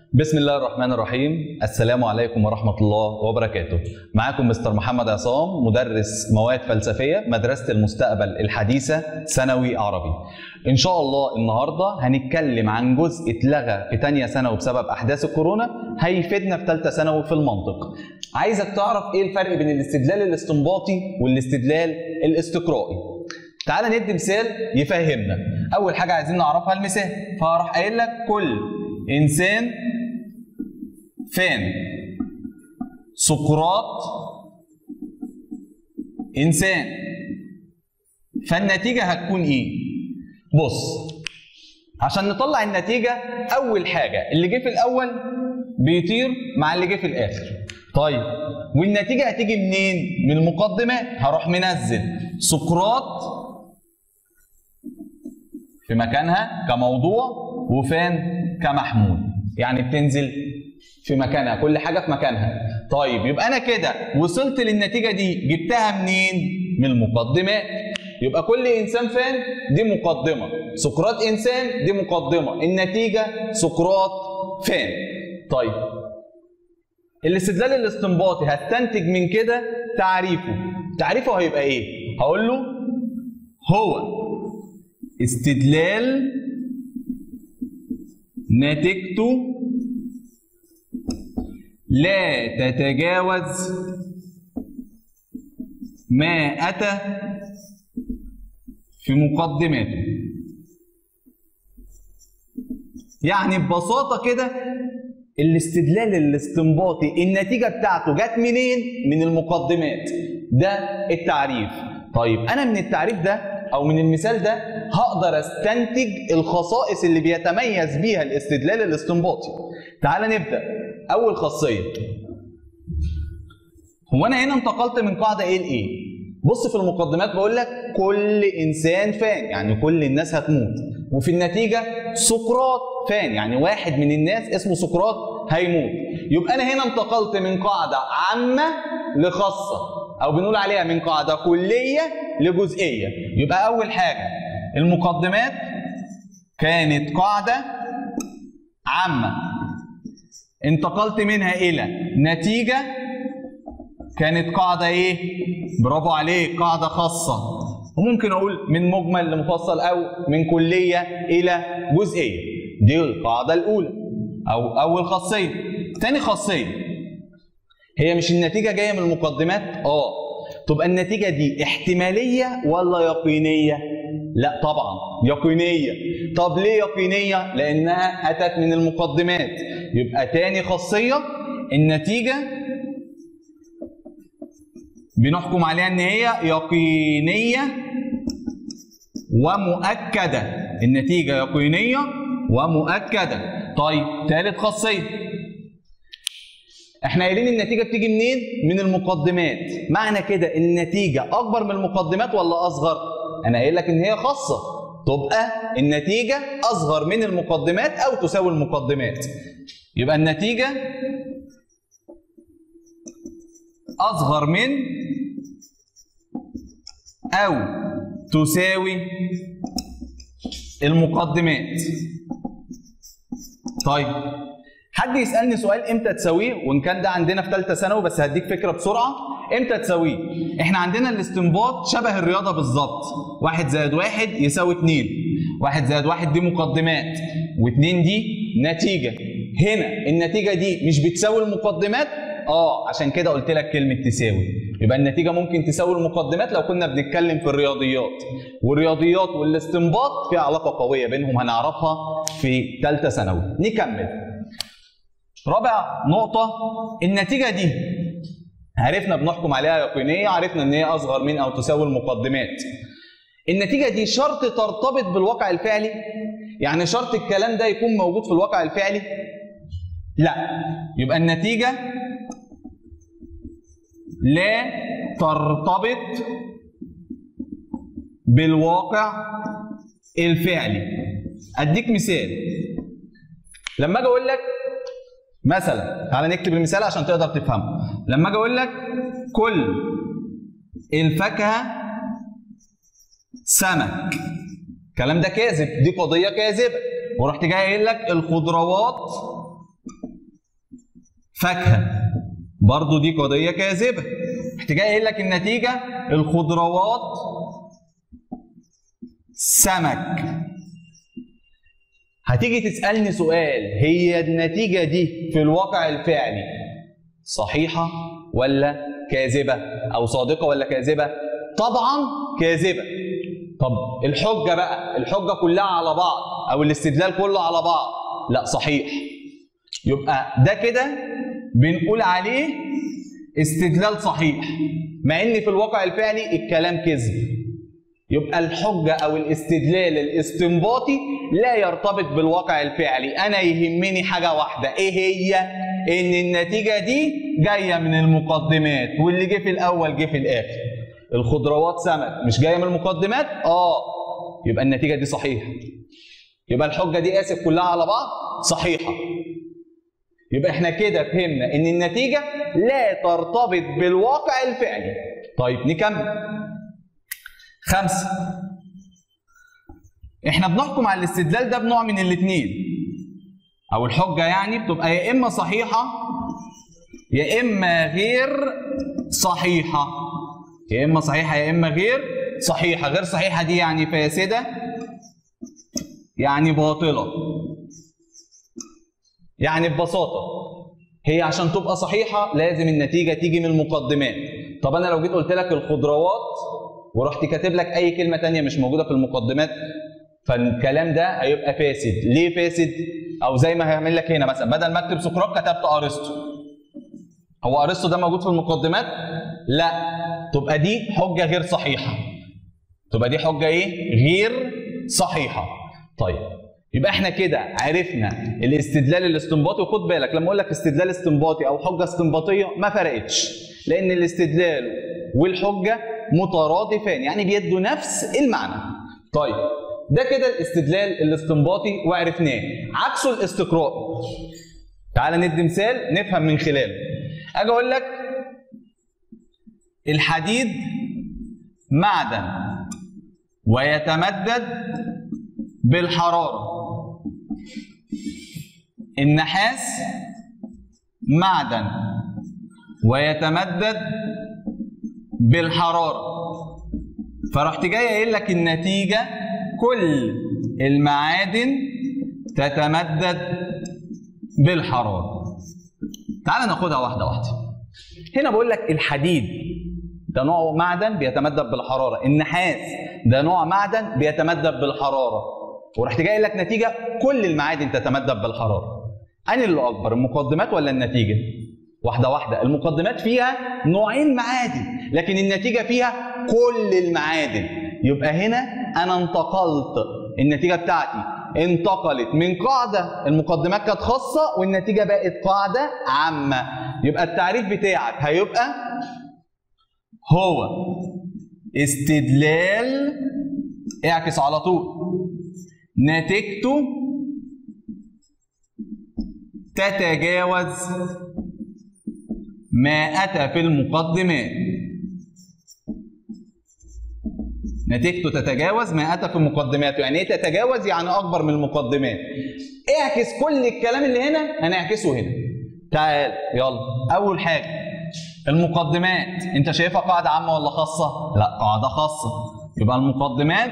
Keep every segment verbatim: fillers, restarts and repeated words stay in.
بسم الله الرحمن الرحيم. السلام عليكم ورحمة الله وبركاته. معاكم مستر محمد عصام، مدرس مواد فلسفية مدرسة المستقبل الحديثة ثانوي عربي. إن شاء الله النهاردة هنتكلم عن جزء اتلغى في تانية ثانوي بسبب أحداث الكورونا هيفيدنا في تالتة ثانوي في المنطق. عايزك تعرف إيه الفرق بين الاستدلال الاستنباطي والاستدلال الاستقرائي. تعال ندي مثال يفهمنا. أول حاجة عايزين نعرفها المثال، فهروح قايل لك كل إنسان فان سقراط إنسان، فالنتيجة هتكون إيه؟ بص، عشان نطلع النتيجة أول حاجة اللي جه في الأول بيطير مع اللي جه في الآخر. طيب والنتيجة هتيجي منين؟ من المقدمات. هروح منزل سقراط في مكانها كموضوع وفان كمحمول، يعني بتنزل في مكانها، كل حاجة في مكانها. طيب يبقى أنا كده وصلت للنتيجة دي، جبتها منين؟ من المقدمات. يبقى كل إنسان فان دي مقدمة، سقراط إنسان دي مقدمة، النتيجة سقراط فان. طيب الاستدلال الاستنباطي هستنتج من كده تعريفه. تعريفه هيبقى إيه؟ هقول له هو استدلال نتيجته لا تتجاوز ما أتى في مقدماته. يعني ببساطة كده الاستدلال الاستنباطي النتيجة بتاعته جت منين؟ من المقدمات. ده التعريف. طيب أنا من التعريف ده أو من المثال ده هقدر استنتج الخصائص اللي بيتميز بيها الاستدلال الاستنباطي. تعال نبدأ. أول خاصية، هو أنا هنا انتقلت من قاعدة إيه لإيه؟ بص في المقدمات بقول لك كل إنسان فان، يعني كل الناس هتموت، وفي النتيجة سقراط فان، يعني واحد من الناس اسمه سقراط هيموت. يبقى أنا هنا انتقلت من قاعدة عامة لخاصة، أو بنقول عليها من قاعدة كلية لجزئية. يبقى أول حاجة المقدمات كانت قاعدة عامة، انتقلت منها إلى نتيجة كانت قاعدة إيه؟ برافو عليك، قاعدة خاصة. وممكن أقول من مجمل لمفصل أو من كلية إلى جزئية. دي القاعدة الأولى أو أول خاصية. تاني خاصية، هي مش النتيجة جاية من المقدمات؟ آه. تبقى النتيجة دي احتمالية ولا يقينية؟ لا طبعا يقينية. طب ليه يقينية؟ لأنها أتت من المقدمات. يبقى تاني خاصية النتيجة بنحكم عليها إن هي يقينية ومؤكدة. النتيجة يقينية ومؤكدة. طيب تالت خاصية، احنا قايلين النتيجة بتيجي منين؟ من المقدمات. معنى كده النتيجة أكبر من المقدمات ولا أصغر؟ أنا قايل لك إن هي خاصة، تبقى النتيجة أصغر من المقدمات أو تساوي المقدمات. يبقى النتيجة أصغر من أو تساوي المقدمات. طيب حد يسألني سؤال امتى تساويه، وإن كان ده عندنا في ثالثة ثانوي بس هديك فكرة بسرعة امتى تساويه. احنا عندنا الاستنباط شبه الرياضة بالظبط، واحد زائد واحد يساوي اتنين، واحد زائد واحد دي مقدمات، واتنين دي نتيجة. هنا النتيجة دي مش بتساوي المقدمات، اه عشان كده قلت لك كلمة تساوي. يبقى النتيجة ممكن تساوي المقدمات لو كنا بنتكلم في الرياضيات، والرياضيات والاستنباط في علاقة قوية بينهم هنعرفها في ثالثة ثانوي. نكمل. رابع نقطة، النتيجة دي عرفنا بنحكم عليها يقينية، عرفنا ان هي اصغر من او تساوي المقدمات. النتيجة دي شرط ترتبط بالواقع الفعلي؟ يعني شرط الكلام ده يكون موجود في الواقع الفعلي؟ لا. يبقى النتيجة لا ترتبط بالواقع الفعلي. اديك مثال. لما اجي اقول لك مثلا، تعالى نكتب المثال عشان تقدر تفهمه. لما اجي اقول لك كل الفاكهه سمك، الكلام ده كاذب، دي قضيه كاذبه. ورحت جاي قايل لك الخضروات فاكهه، برضو دي قضيه كاذبه. رحت جاي قايل لك النتيجه الخضروات سمك. هتيجي تسالني سؤال، هي النتيجه دي في الواقع الفعلي صحيحه ولا كاذبه؟ او صادقه ولا كاذبه؟ طبعا كاذبه. طب الحجه بقى، الحجه كلها على بعض او الاستدلال كله على بعض، لا صحيح. يبقى ده كده بنقول عليه استدلال صحيح، مع ان في الواقع الفعلي الكلام كذب. يبقى الحجه او الاستدلال الاستنباطي لا يرتبط بالواقع الفعلي. انا يهمني حاجه واحده، ايه هي؟ ان النتيجه دي جايه من المقدمات، واللي جه في الاول جه في الاخر. الخضروات سمك مش جايه من المقدمات؟ اه، يبقى النتيجه دي صحيحه. يبقى الحجه دي اسف كلها على بعض صحيحه. يبقى احنا كده فهمنا ان النتيجه لا ترتبط بالواقع الفعلي. طيب نكمل. خمسه، احنا بنحكم على الاستدلال ده بنوع من الاثنين، او الحجه يعني بتبقى يا اما صحيحه يا اما غير صحيحه. يا اما صحيحه يا اما غير صحيحه. غير صحيحه دي يعني فاسده، يعني باطله. يعني ببساطه هي عشان تبقى صحيحه لازم النتيجه تيجي من المقدمات. طب انا لو جيت قلت لك الخضروات ورحت كاتب لك اي كلمه ثانيه مش موجوده في المقدمات، فالكلام ده هيبقى فاسد. ليه فاسد؟ او زي ما هيعمل لك هنا مثلا، بدل ما اكتب سقراط كتبت ارسطو. هو ارسطو ده موجود في المقدمات؟ لا، تبقى دي حجه غير صحيحه. تبقى دي حجه ايه؟ غير صحيحه. طيب يبقى احنا كده عرفنا الاستدلال الاستنباطي. وخد بالك لما اقول لك استدلال استنباطي او حجه استنباطيه ما فرقتش، لان الاستدلال والحجه مترادفان، يعني بيدوا نفس المعنى. طيب ده كده الاستدلال الاستنباطي وعرفناه. عكسه الاستقراء. تعال ندي مثال نفهم من خلاله. اجي اقول لك الحديد معدن ويتمدد بالحراره. النحاس معدن ويتمدد بالحراره. فرحت جاي قايل لك النتيجه كل المعادن تتمدد بالحراره. تعال ناخدها واحده واحده. هنا بقول لك الحديد ده نوع معدن بيتمدد بالحراره، النحاس ده نوع معدن بيتمدد بالحراره، ورحت جاي قايل لك نتيجه كل المعادن تتمدد بالحراره. أنهي اللي اكبر، المقدمات ولا النتيجه؟ واحده واحده. المقدمات فيها نوعين معادن، لكن النتيجه فيها كل المعادن. يبقى هنا انا انتقلت، النتيجه بتاعتي انتقلت من قاعده المقدمات كانت خاصه والنتيجه بقت قاعده عامه. يبقى التعريف بتاعك هيبقى هو استدلال، اعكس على طول، نتيجته تتجاوز ما أتى في المقدمات. نتيجته تتجاوز ما أتى في المقدمات. يعني إيه تتجاوز؟ يعني أكبر من المقدمات. اعكس كل الكلام اللي هنا هنعكسه هنا. تعال يلا. أول حاجة المقدمات، أنت شايفها قاعدة عامة ولا خاصة؟ لا، قاعدة خاصة. يبقى المقدمات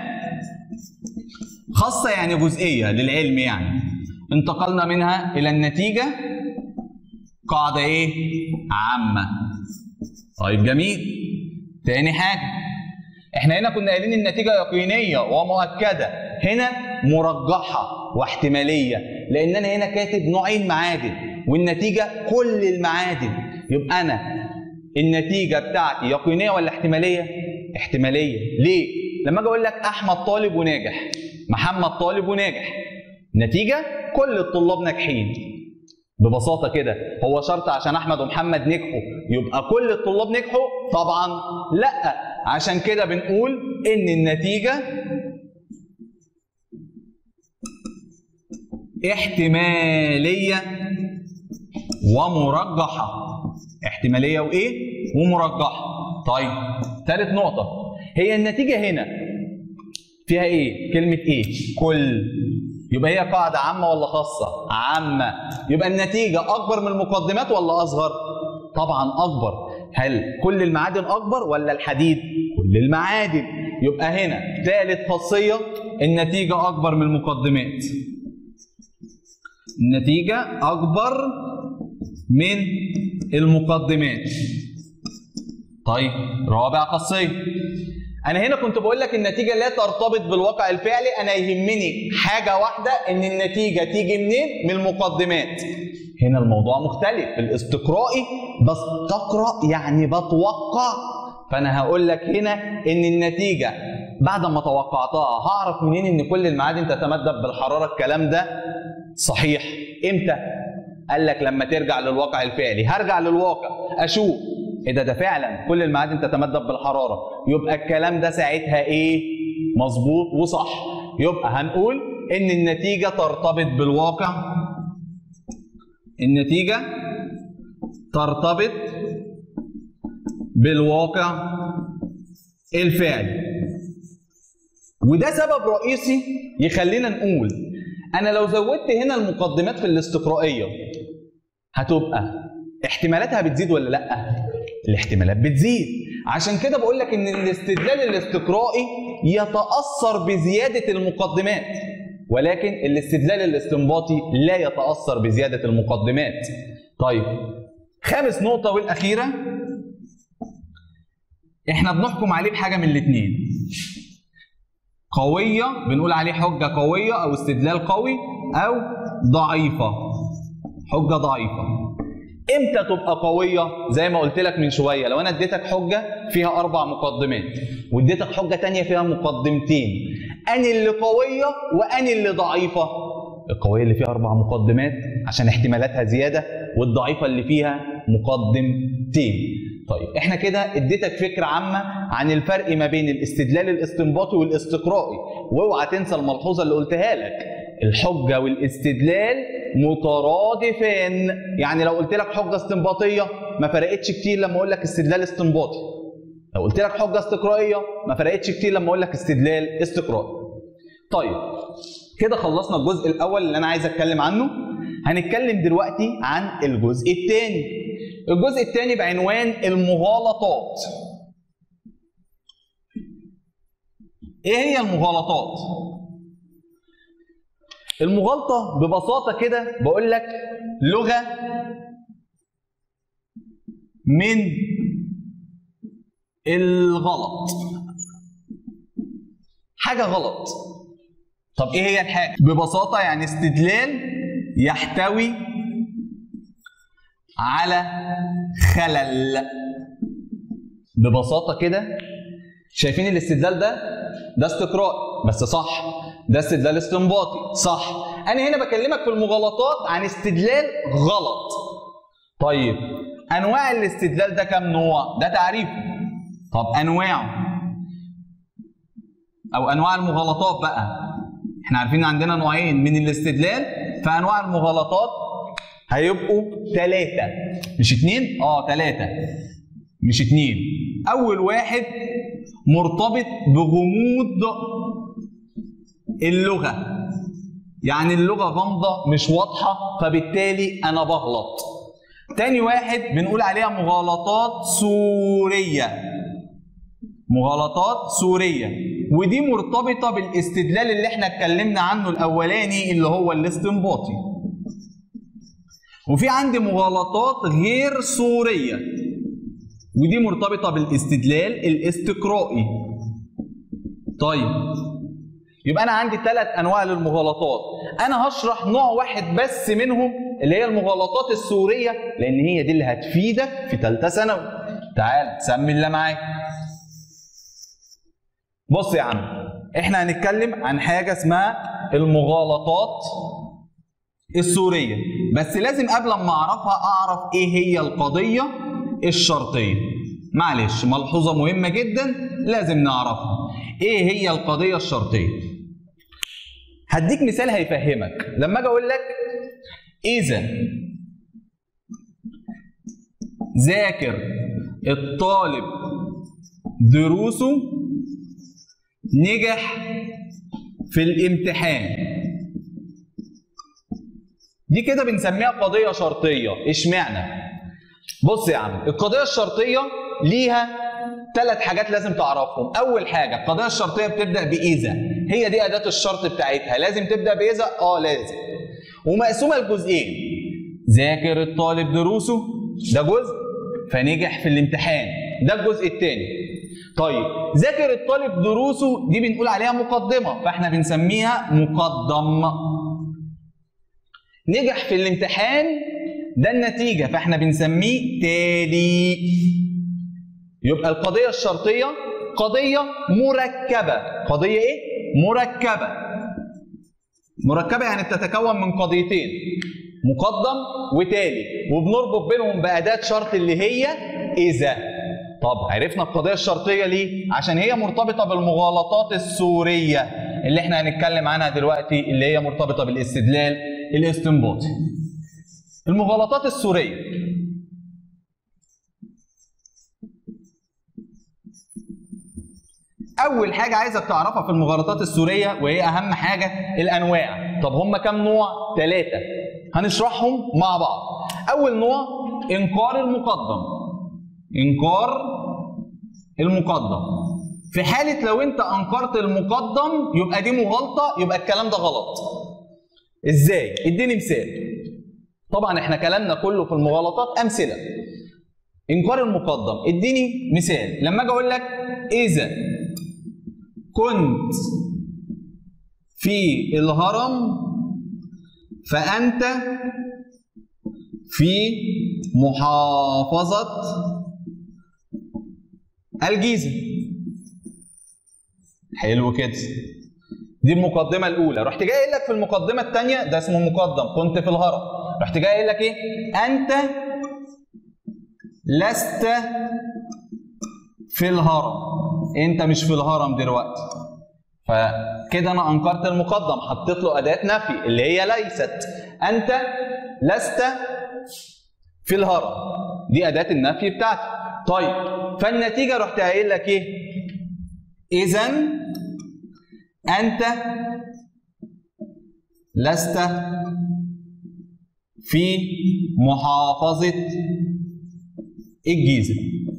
خاصة يعني جزئية للعلم، يعني انتقلنا منها إلى النتيجة قاعدة إيه؟ عامة. طيب جميل. تاني حاجة، إحنا هنا كنا قايلين النتيجة يقينية ومؤكدة، هنا مرجحة واحتمالية، لأن أنا هنا كاتب نوعين معادن والنتيجة كل المعادن. يبقى أنا النتيجة بتاعتي يقينية ولا احتمالية؟ احتمالية. ليه؟ لما أجي أقول لك أحمد طالب وناجح، محمد طالب وناجح، نتيجة كل الطلاب ناجحين. ببساطة كده، هو شرط عشان أحمد ومحمد نجحوا يبقى كل الطلاب نجحوا؟ طبعا لأ. عشان كده بنقول إن النتيجة احتمالية ومرجحة. احتمالية وإيه؟ ومرجحة. طيب ثالث نقطة، هي النتيجة هنا فيها إيه؟ كلمة إيه؟ كل. يبقى هي قاعدة عامة ولا خاصة؟ عامة. يبقى النتيجة أكبر من المقدمات ولا أصغر؟ طبعا أكبر. هل كل المعادن أكبر ولا الحديد؟ كل المعادن. يبقى هنا ثالث خاصية النتيجة أكبر من المقدمات. النتيجة أكبر من المقدمات. طيب رابع خاصية، أنا هنا كنت بقول لك النتيجة لا ترتبط بالواقع الفعلي، أنا يهمني حاجة واحدة إن النتيجة تيجي منين؟ من المقدمات. هنا الموضوع مختلف، الاستقرائي بستقرأ يعني بتوقع، فأنا هقول لك هنا إن النتيجة بعد ما توقعتها هعرف منين إن كل المعادن تتمدد بالحرارة. الكلام ده صحيح إمتى؟ قال لك لما ترجع للواقع الفعلي. هرجع للواقع أشوف إيه ده، ده فعلا كل المعادن تتمدد بالحرارة، يبقى الكلام ده ساعتها إيه؟ مظبوط وصح. يبقى هنقول إن النتيجة ترتبط بالواقع، النتيجة ترتبط بالواقع الفعلي. وده سبب رئيسي يخلينا نقول أنا لو زودت هنا المقدمات في الاستقرائية هتبقى احتمالاتها بتزيد ولا لأ؟ الاحتمالات بتزيد. عشان كده بقول لك إن الاستدلال الاستقرائي يتأثر بزيادة المقدمات، ولكن الاستدلال الاستنباطي لا يتأثر بزيادة المقدمات. طيب خامس نقطة والأخيرة، احنا بنحكم عليه بحاجة من الاتنين، قوية بنقول عليه حجة قوية أو استدلال قوي، أو ضعيفة حجة ضعيفة. امتى تبقى قوية؟ زي ما قلت لك من شوية، لو أنا اديتك حجة فيها أربع مقدمات واديتك حجة تانية فيها مقدمتين، أني اللي قوية وأني اللي ضعيفة؟ القوية اللي فيها أربع مقدمات عشان احتمالاتها زيادة، والضعيفة اللي فيها مقدمتين. طيب احنا كده اديتك فكرة عامة عن الفرق ما بين الاستدلال الاستنباطي والاستقرائي، واوعى تنسى الملحوظة اللي قلتها لك، الحجة والاستدلال مترادفان. يعني لو قلت لك حجة استنباطية ما فرقتش كتير لما اقول لك استدلال استنباطي، لو قلت لك حجة استقرائية ما فرقتش كتير لما اقول لك استدلال استقرائي. طيب كده خلصنا الجزء الاول اللي انا عايز اتكلم عنه. هنتكلم دلوقتي عن الجزء الثاني. الجزء الثاني بعنوان المغالطات. ايه هي المغالطات؟ المغالطة ببساطة كده بقول لك لغة من الغلط، حاجة غلط. طب ايه هي الحاجة؟ ببساطة يعني استدلال يحتوي على خلل. ببساطة كده شايفين الاستدلال ده؟ ده استقرائي بس صح، ده استدلال استنباطي صح. أنا هنا بكلمك في المغالطات عن استدلال غلط. طيب أنواع الاستدلال ده كم نوع؟ ده تعريفه. طب أنواعه أو أنواع المغالطات بقى، إحنا عارفين عندنا نوعين من الاستدلال، فأنواع المغالطات هيبقوا ثلاثة مش اتنين؟ اه ثلاثة مش اتنين. أول واحد مرتبط بغموض اللغة، يعني اللغة غامضة مش واضحة فبالتالي أنا بغلط. تاني واحد بنقول عليها مغالطات صورية، مغالطات صورية، ودي مرتبطة بالاستدلال اللي احنا اتكلمنا عنه الأولاني اللي هو الاستنباطي. وفي عندي مغالطات غير صورية، ودي مرتبطة بالاستدلال الاستقرائي. طيب يبقى أنا عندي ثلاث أنواع للمغالطات، أنا هشرح نوع واحد بس منهم اللي هي المغالطات الصورية، لأن هي دي اللي هتفيدك في ثالثة ثانوي. تعال سمي اللي معاك. بص يا عم، إحنا هنتكلم عن حاجة اسمها المغالطات الصورية، بس لازم قبل ما أعرفها أعرف إيه هي القضية الشرطية. معلش ملحوظة مهمة جدا لازم نعرفها، إيه هي القضية الشرطية؟ هديك مثال هيفهمك. لما أجي أقول لك إذا ذاكر الطالب دروسه نجح في الامتحان، دي كده بنسميها قضيه شرطيه. اشمعنى؟ بص يا عم، القضيه الشرطيه ليها ثلاث حاجات لازم تعرفهم. اول حاجه القضيه الشرطيه بتبدا باذا، هي دي اداه الشرط بتاعتها، لازم تبدا باذا؟ اه لازم. ومقسومه لجزئين، ذاكر الطالب دروسه ده جزء فنجح في الامتحان، ده الجزء الثاني. طيب ذاكر الطالب دروسه دي بنقول عليها مقدمه، فاحنا بنسميها مقدم. نجح في الامتحان ده النتيجه، فاحنا بنسميه تالي. يبقى القضيه الشرطيه قضيه مركبه. قضيه ايه؟ مركبه. مركبه يعني بتتكون من قضيتين، مقدم وتالي، وبنربط بينهم بأداة شرط اللي هي إذا. طب عرفنا القضية الشرطية ليه؟ عشان هي مرتبطة بالمغالطات السورية اللي احنا هنتكلم عنها دلوقتي، اللي هي مرتبطة بالاستدلال الاستنباطي. المغالطات السورية أول حاجة عايزك تعرفها في المغالطات السورية، وهي أهم حاجة، الأنواع. طب هم كم نوع؟ ثلاثة، هنشرحهم مع بعض. أول نوع إنكار المقدم. إنكار المقدم. في حالة لو أنت أنكرت المقدم يبقى دي مغالطة، يبقى الكلام ده غلط. إزاي؟ إديني مثال. طبعا إحنا كلامنا كله في المغالطات أمثلة. إنكار المقدم، إديني مثال. لما أجي أقول لك إذا كنت في الهرم فأنت في محافظة الجيزة. حلو كده، دي المقدمة الأولى. رحت جاي قايل لك في المقدمة الثانية، ده اسمه مقدم، كنت في الهرم، رحت جاي قايل لك إيه؟ أنت لست في الهرم، أنت مش في الهرم دلوقتي. فكده أنا أنكرت المقدم، حطيت له أداة نفي اللي هي ليست. أنت لست في الهرم، دي أداة النفي بتاعتي. طيب فالنتيجة رحت قايل لك إيه؟ إذن أنت لست في محافظة الجيزة.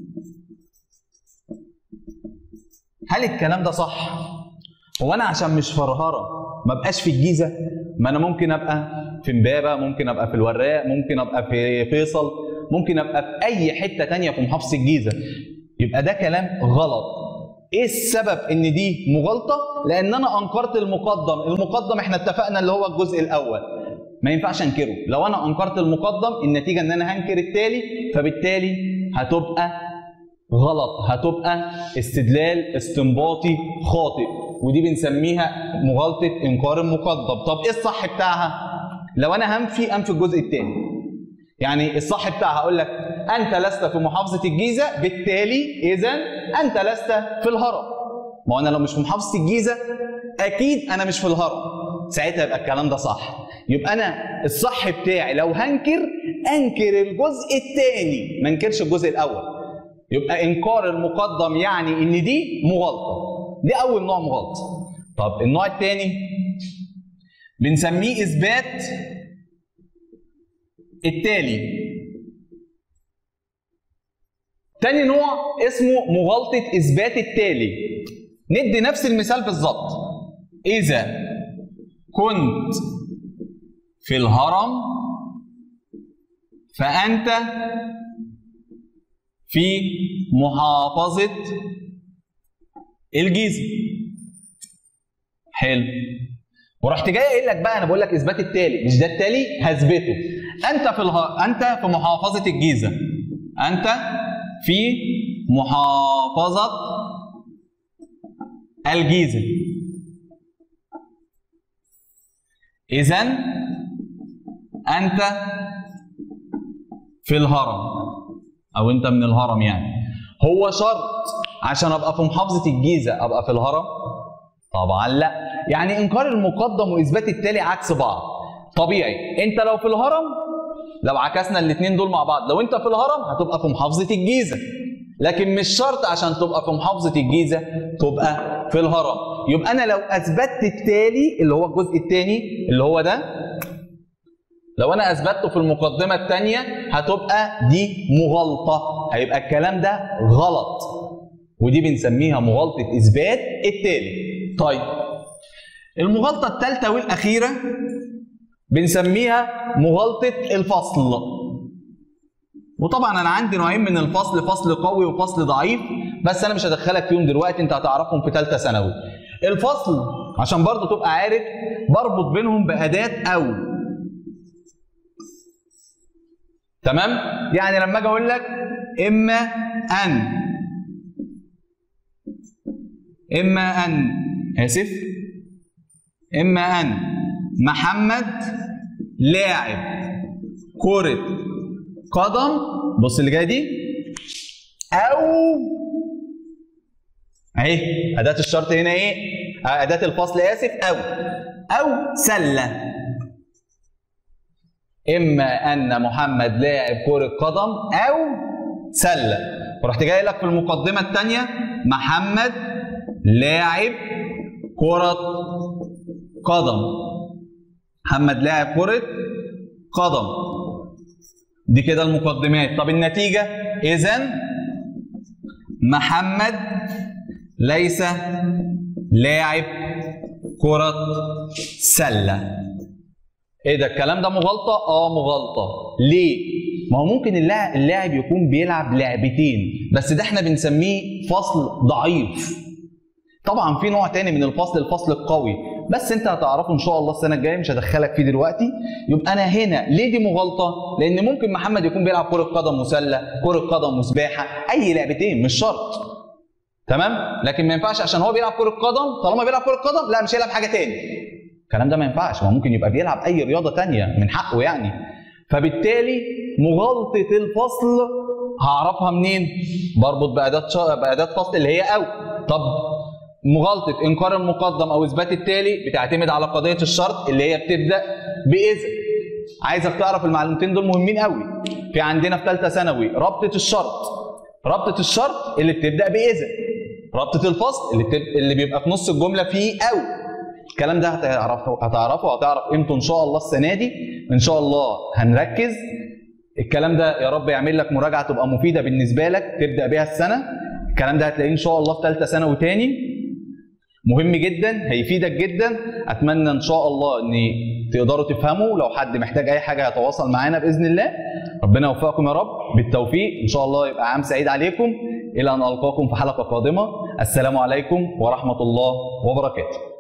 هل الكلام ده صح؟ هو أنا عشان مش في الهرم ما بقاش في الجيزة؟ ما أنا ممكن أبقى في إمبابة، ممكن أبقى في الوراق، ممكن أبقى في فيصل، ممكن أبقى في أي حتة تانية في محافظة الجيزة. يبقى ده كلام غلط. إيه السبب إن دي مغالطة؟ لأن أنا أنكرت المقدم. المقدم إحنا اتفقنا اللي هو الجزء الأول، ما ينفعش أنكره. لو أنا أنكرت المقدم النتيجة إن أنا هنكر التالي، فبالتالي هتبقى غلط، هتبقى استدلال استنباطي خاطئ، ودي بنسميها مغالطة إنكار المقدم. طب إيه الصح بتاعها؟ لو أنا هنفي أنفي الجزء الثاني. يعني الصح بتاعها هقول لك أنت لست في محافظة الجيزة، بالتالي إذا أنت لست في الهرم. ما هو أنا لو مش في محافظة الجيزة أكيد أنا مش في الهرم، ساعتها يبقى الكلام ده صح. يبقى أنا الصح بتاعي لو هنكر أنكر الجزء الثاني، ما انكرش الجزء الأول. يبقى إنكار المقدم يعني إن دي مغالطة. دي أول نوع مغالطة. طب النوع الثاني بنسميه إثبات التالي. تاني نوع اسمه مغالطة إثبات التالي. ندي نفس المثال بالظبط. إذا كنت في الهرم فأنت في محافظة الجيزة. حلو. ورحت جاي قايل لك بقى، انا بقول لك اثبات التالي، مش ده التالي هثبته. انت في اله... انت في محافظة الجيزة. انت في محافظة الجيزة. إذا انت في الهرم، او انت من الهرم. يعني هو شرط عشان ابقى في محافظة الجيزة ابقى في الهرم؟ طبعا لا. يعني انكار المقدم واثبات التالي عكس بعض. طبيعي انت لو في الهرم، لو عكسنا الاثنين دول مع بعض، لو انت في الهرم هتبقى في محافظة الجيزة، لكن مش شرط عشان تبقى في محافظة الجيزة تبقى في الهرم. يبقى انا لو اثبتت التالي اللي هو الجزء الثاني اللي هو ده، لو انا اثبته في المقدمه الثانيه هتبقى دي مغالطه، هيبقى الكلام ده غلط، ودي بنسميها مغالطه اثبات التالي. طيب المغالطه الثالثه والاخيره بنسميها مغالطه الفصل. وطبعا انا عندي نوعين من الفصل، فصل قوي وفصل ضعيف، بس انا مش هدخلك فيهم دلوقتي، انت هتعرفهم في ثالثه ثانوي. الفصل عشان برضه تبقى عارف بربط بينهم باداه او. تمام؟ يعني لما اجي اقول لك اما ان اما ان اسف اما ان محمد لاعب كرة قدم، بص اللي جايه دي، او اهي اداه الشرط هنا ايه؟ اداه الفصل اسف، او او سله. اما ان محمد لاعب كرة قدم او سله، ورحت جاي لك في المقدمه الثانيه محمد لاعب كرة قدم، محمد لاعب كرة قدم، دي كده المقدمات. طب النتيجة، إذن محمد ليس لاعب كرة سلة. ايه ده الكلام ده مغالطة؟ اه مغالطة. ليه؟ ما هو ممكن اللاعب, اللاعب يكون بيلعب لعبتين، بس ده احنا بنسميه فصل ضعيف. طبعا في نوع تاني من الفصل، الفصل القوي، بس انت هتعرفه ان شاء الله السنه الجايه، مش هدخلك فيه دلوقتي. يبقى انا هنا ليه دي مغالطه؟ لان ممكن محمد يكون بيلعب كره قدم وسله، كره قدم وسباحه، اي لعبتين مش شرط. تمام؟ لكن ما ينفعش عشان هو بيلعب كره قدم، طالما بيلعب كره قدم لا مش هيلعب حاجه تاني. الكلام ده ما ينفعش، ما ممكن يبقى بيلعب اي رياضه تانيه من حقه يعني. فبالتالي مغالطه الفصل هعرفها منين؟ بربط باداه شا... باداه فصل اللي هي او. طب مغالطه انكار المقدم او اثبات التالي بتعتمد على قضيه الشرط اللي هي بتبدا باذن. عايزك تعرف المعلومتين دول مهمين قوي. في عندنا في ثالثه ثانوي ربطه الشرط، ربطه الشرط اللي بتبدا باذن، ربطه الفصل اللي بتب... اللي بيبقى في نص الجمله فيه او. الكلام ده هتعرفه هتعرفه هتعرف قيمته ان شاء الله السنه دي، ان شاء الله هنركز. الكلام ده يا رب يعمل لك مراجعه تبقى مفيده بالنسبه لك تبدا بيها السنه. الكلام ده هتلاقيه ان شاء الله في ثالثه ثانوي تاني، مهم جدا، هيفيدك جدا. اتمنى ان شاء الله ان تقدروا تفهموا. لو حد محتاج اي حاجه هيتواصل معانا باذن الله. ربنا يوفقكم يا رب بالتوفيق، ان شاء الله يبقى عام سعيد عليكم. الى ان القاكم في حلقه قادمه. السلام عليكم ورحمه الله وبركاته.